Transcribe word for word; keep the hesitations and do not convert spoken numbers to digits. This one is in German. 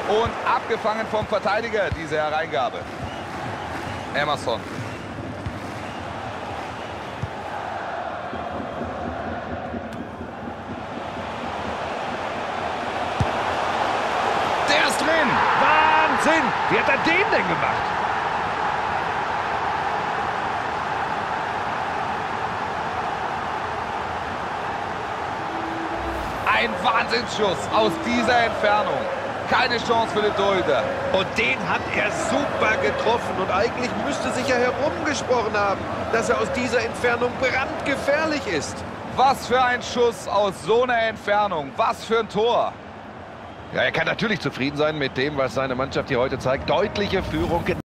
Und abgefangen vom Verteidiger, diese Hereingabe. Emerson. Der ist drin. Wahnsinn! Wie hat er den denn gemacht? Ein Wahnsinnsschuss aus dieser Entfernung. Keine Chance für den Torhüter. Und den hat er super getroffen. Und eigentlich müsste sich ja herumgesprochen haben, dass er aus dieser Entfernung brandgefährlich ist. Was für ein Schuss aus so einer Entfernung. Was für ein Tor. Ja, er kann natürlich zufrieden sein mit dem, was seine Mannschaft hier heute zeigt. Deutliche Führung.